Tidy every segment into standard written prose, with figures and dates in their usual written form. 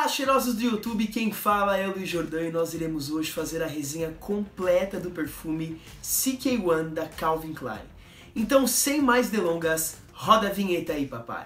Olá, cheirosos do YouTube, quem fala é o Luiz Jordão e nós iremos hoje fazer a resenha completa do perfume CK1 da Calvin Klein. Então, sem mais delongas, roda a vinheta aí, papai!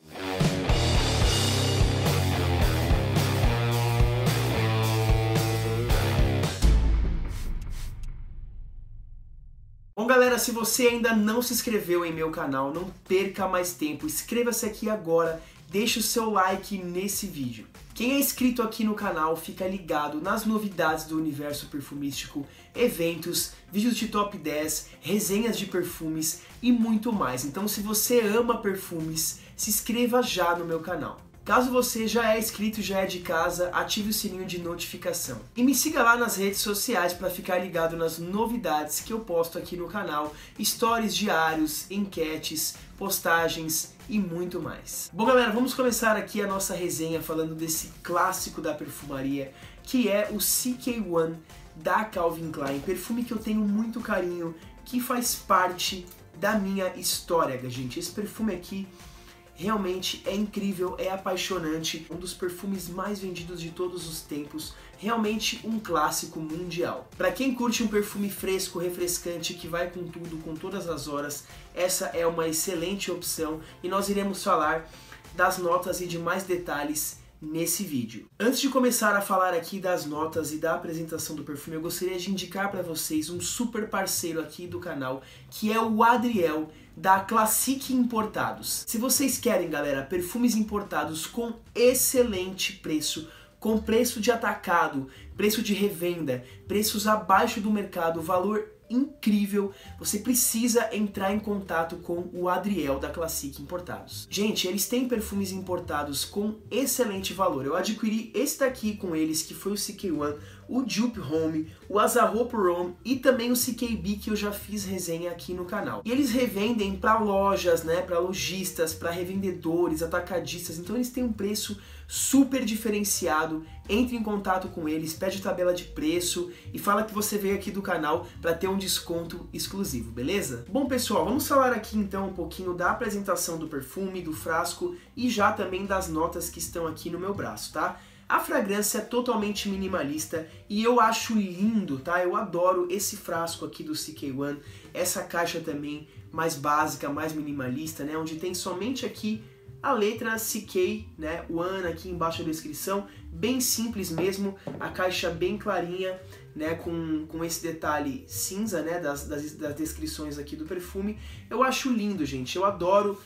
Bom galera, se você ainda não se inscreveu em meu canal, não perca mais tempo, inscreva-se aqui agora, deixe o seu like nesse vídeo. Quem é inscrito aqui no canal fica ligado nas novidades do universo perfumístico, eventos, vídeos de top 10, resenhas de perfumes e muito mais. Então se você ama perfumes, se inscreva já no meu canal. Caso você já é inscrito e já é de casa, ative o sininho de notificação. E me siga lá nas redes sociais para ficar ligado nas novidades que eu posto aqui no canal, stories diários, enquetes, postagens e muito mais. Bom galera, vamos começar aqui a nossa resenha falando desse clássico da perfumaria, que é o CK1 da Calvin Klein, perfume que eu tenho muito carinho, que faz parte da minha história, gente. Esse perfume aqui realmente é incrível, é apaixonante, um dos perfumes mais vendidos de todos os tempos, realmente um clássico mundial. Para quem curte um perfume fresco, refrescante, que vai com tudo, com todas as horas, essa é uma excelente opção e nós iremos falar das notas e de mais detalhes nesse vídeo. Antes de começar a falar aqui das notas e da apresentação do perfume, eu gostaria de indicar para vocês um super parceiro aqui do canal, que é o Adriel, da Classique Importados. Se vocês querem, galera, perfumes importados com excelente preço, com preço de atacado, preço de revenda, preços abaixo do mercado, valor incrível, você precisa entrar em contato com o Adriel da Classique Importados. Gente, eles têm perfumes importados com excelente valor. Eu adquiri esse daqui com eles, que foi o CK1, o Dupe Home, o Azarope Rome e também o CKB, que eu já fiz resenha aqui no canal. E eles revendem para lojas, né, para lojistas, para revendedores, atacadistas, então eles têm um preço super diferenciado. Entre em contato com eles, pede tabela de preço e fala que você veio aqui do canal para ter um desconto exclusivo, beleza? Bom pessoal, vamos falar aqui então um pouquinho da apresentação do perfume, do frasco e já também das notas que estão aqui no meu braço, tá? A fragrância é totalmente minimalista e eu acho lindo, tá? Eu adoro esse frasco aqui do CK1, essa caixa também mais básica, mais minimalista, né? Onde tem somente aqui a letra CK, né? One aqui embaixo da descrição, bem simples mesmo, a caixa bem clarinha, né? Com esse detalhe cinza, né? Das descrições aqui do perfume. Eu acho lindo, gente, eu adoro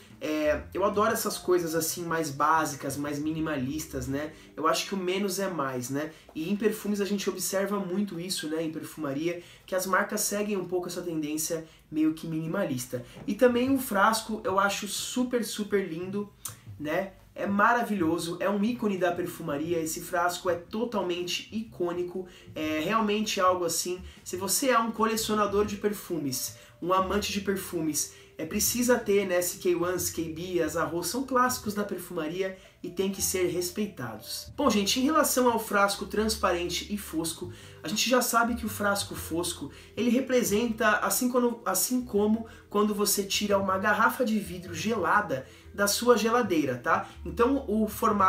essas coisas assim mais básicas, mais minimalistas, né? Eu acho que o menos é mais, né? E em perfumes a gente observa muito isso, né? Em perfumaria, que as marcas seguem um pouco essa tendência meio que minimalista. E também o frasco eu acho super, super lindo, né? É maravilhoso, é um ícone da perfumaria, esse frasco é totalmente icônico, é realmente algo assim. Se você é um colecionador de perfumes, um amante de perfumes, precisa ter, né, CK1, CKB, Azarope, são clássicos da perfumaria e tem que ser respeitados. Bom, gente, em relação ao frasco transparente e fosco, a gente já sabe que o frasco fosco, ele representa, assim como quando você tira uma garrafa de vidro gelada da sua geladeira, tá? Então o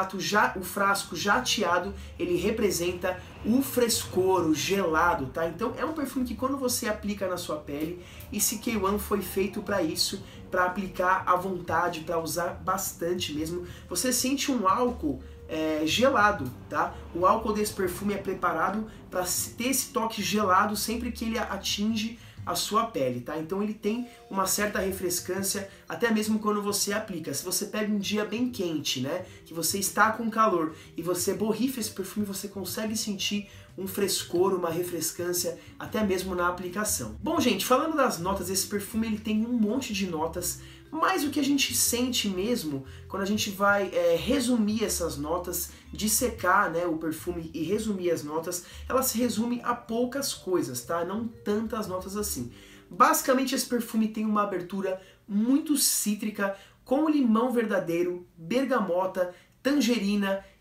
frasco jateado, ele representa o frescor, o gelado, tá? Então é um perfume que quando você aplica na sua pele, e CK1 foi feito para isso, para aplicar à vontade, para usar bastante mesmo. Você sente um álcool gelado, tá? O álcool desse perfume é preparado para ter esse toque gelado sempre que ele atinge a sua pele, tá? Então ele tem uma certa refrescância, até mesmo quando você aplica. Se você pega um dia bem quente, né, que você está com calor e você borrifa esse perfume, você consegue sentir um frescor, uma refrescância, até mesmo na aplicação. Bom, gente, falando das notas, esse perfume ele tem um monte de notas, mas o que a gente sente mesmo, quando a gente vai resumir essas notas, dissecar, né, o perfume e resumir as notas, ela se resume a poucas coisas, tá? Não tantas notas assim. Basicamente esse perfume tem uma abertura muito cítrica, com limão verdadeiro, bergamota, tangerina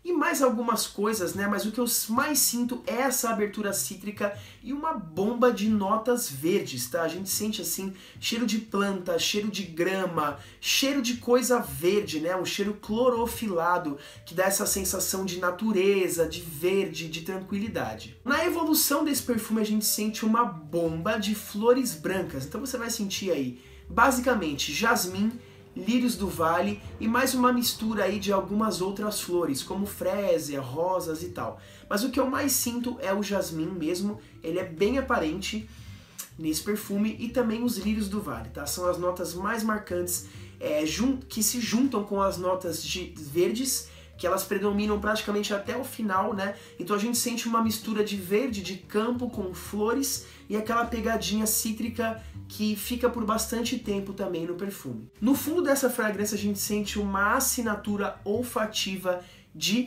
e mais algumas coisas, né? Mas o que eu mais sinto é essa abertura cítrica e uma bomba de notas verdes, tá? A gente sente assim cheiro de planta, cheiro de grama, cheiro de coisa verde, né? Um cheiro clorofilado que dá essa sensação de natureza, de verde, de tranquilidade. Na evolução desse perfume a gente sente uma bomba de flores brancas, então você vai sentir aí basicamente jasmim, lírios do vale e mais uma mistura aí de algumas outras flores, como frésia, rosas e tal. Mas o que eu mais sinto é o jasmim mesmo, ele é bem aparente nesse perfume, e também os lírios do vale, tá? São as notas mais marcantes que se juntam com as notas de verdes, que elas predominam praticamente até o final, né? Então a gente sente uma mistura de verde, de campo com flores e aquela pegadinha cítrica que fica por bastante tempo também no perfume. No fundo dessa fragrância a gente sente uma assinatura olfativa de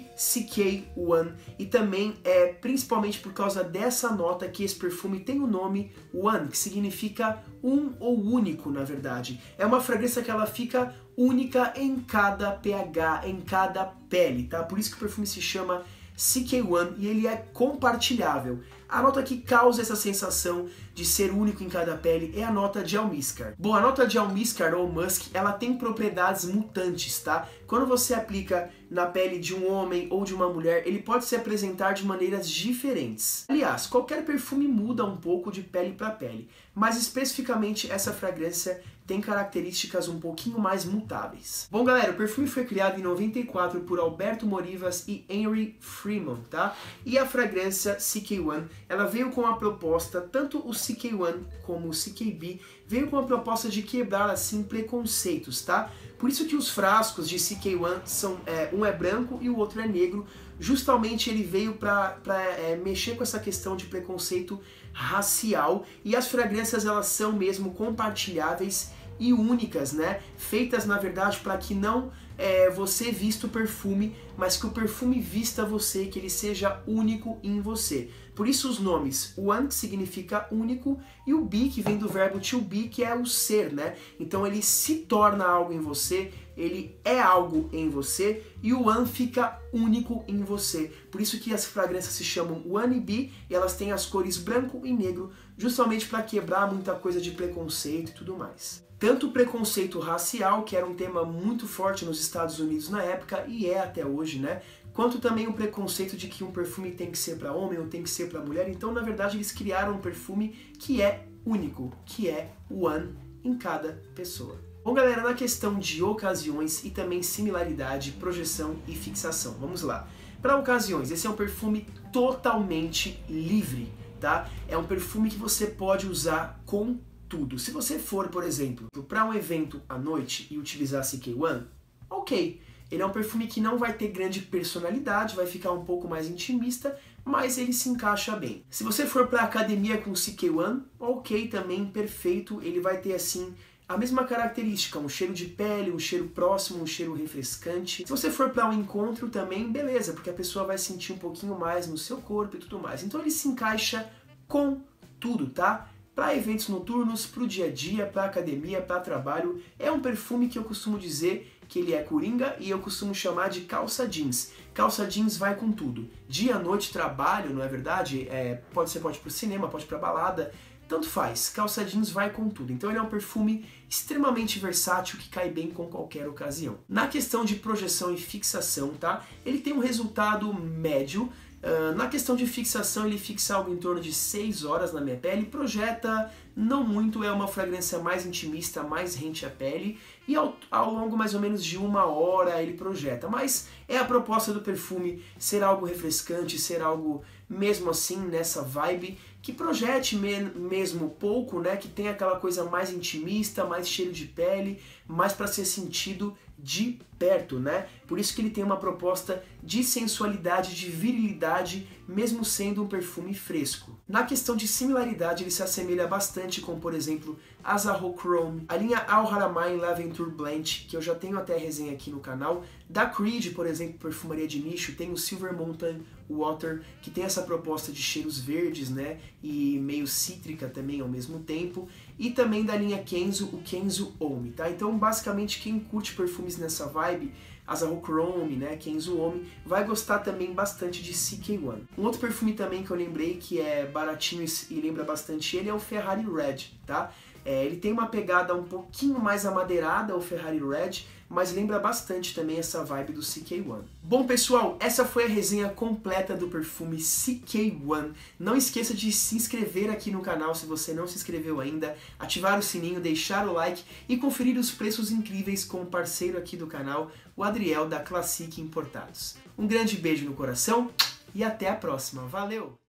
CK1 e também principalmente por causa dessa nota que esse perfume tem o nome One, que significa um ou único, na verdade. É uma fragrância que ela fica única em cada pH, em cada pele, tá? Por isso que o perfume se chama CK1 e ele é compartilhável. A nota que causa essa sensação de ser único em cada pele é a nota de almíscar. Bom, a nota de almíscar ou musk, ela tem propriedades mutantes, tá? Quando você aplica na pele de um homem ou de uma mulher, ele pode se apresentar de maneiras diferentes. Aliás, qualquer perfume muda um pouco de pele para pele, mas especificamente essa fragrância tem características um pouquinho mais mutáveis. Bom, galera, o perfume foi criado em 94 por Alberto Morivas e Henry Freeman, tá? E a fragrância CK1, ela veio com a proposta, tanto o CK1 como o CKB, veio com a proposta de quebrar, assim, preconceitos, tá? Por isso que os frascos de CK1 são, um é branco e o outro é negro. Justamente ele veio para mexer com essa questão de preconceito racial, e as fragrâncias elas são mesmo compartilháveis e únicas, né? Feitas na verdade para que não você vista o perfume, mas que o perfume vista você, que ele seja único em você. Por isso os nomes, one, que significa único, e o be, que vem do verbo to be, que é o ser, né? Então ele se torna algo em você, ele é algo em você, e o one fica único em você. Por isso que as fragrâncias se chamam One e Be, e elas têm as cores branco e negro, justamente para quebrar muita coisa de preconceito e tudo mais. Tanto o preconceito racial, que era um tema muito forte nos Estados Unidos na época, e é até hoje, né? Quanto também o preconceito de que um perfume tem que ser para homem ou tem que ser para mulher. Então, na verdade, eles criaram um perfume que é único, que é one em cada pessoa. Bom, galera, na questão de ocasiões e também similaridade, projeção e fixação. Vamos lá. Para ocasiões, esse é um perfume totalmente livre, tá? É um perfume que você pode usar com tudo. Se você for, por exemplo, para um evento à noite e utilizar CK1, ok. Ele é um perfume que não vai ter grande personalidade, vai ficar um pouco mais intimista, mas ele se encaixa bem. Se você for para a academia com CK1, ok também, perfeito. Ele vai ter assim a mesma característica, um cheiro de pele, um cheiro próximo, um cheiro refrescante. Se você for para um encontro também, beleza, porque a pessoa vai sentir um pouquinho mais no seu corpo e tudo mais. Então ele se encaixa com tudo, tá? Para eventos noturnos, para o dia a dia, para academia, para trabalho. É um perfume que eu costumo dizer que ele é coringa e eu costumo chamar de calça jeans. Calça jeans vai com tudo. Dia, noite, trabalho, não é verdade? Você pode ir pro cinema, pode ir pra balada, tanto faz. Calça jeans vai com tudo. Então ele é um perfume extremamente versátil que cai bem com qualquer ocasião. Na questão de projeção e fixação, tá? Ele tem um resultado médio. Na questão de fixação, ele fixa algo em torno de 6 horas na minha pele, projeta não muito, é uma fragrância mais intimista, mais rente à pele, e ao longo mais ou menos de 1 hora ele projeta, mas é a proposta do perfume ser algo refrescante, ser algo mesmo assim nessa vibe, que projete mesmo pouco, né, que tem aquela coisa mais intimista, mais cheiro de pele, mais para ser sentido de perto, né? Por isso que ele tem uma proposta de sensualidade, de virilidade, mesmo sendo um perfume fresco. Na questão de similaridade, ele se assemelha bastante com, por exemplo, Asaho Chrome, a linha Al Haramain Laventure Blend, que eu já tenho até resenha aqui no canal. Da Creed, por exemplo, perfumaria de nicho, tem o Silver Mountain Water, que tem essa proposta de cheiros verdes, né, e meio cítrica também ao mesmo tempo. E também da linha Kenzo, o Kenzo Omi, tá? Então, basicamente, quem curte perfumes nessa vibe Asahi, né, Kenzo Omi, vai gostar também bastante de CK1. Um outro perfume também que eu lembrei que é baratinho e lembra bastante ele é o Ferrari Red, tá? Ele tem uma pegada um pouquinho mais amadeirada, o Ferrari Red, mas lembra bastante também essa vibe do CK1. Bom pessoal, essa foi a resenha completa do perfume CK1. Não esqueça de se inscrever aqui no canal se você não se inscreveu ainda, ativar o sininho, deixar o like e conferir os preços incríveis com o parceiro aqui do canal, o Adriel da Classic Importados. Um grande beijo no coração e até a próxima. Valeu!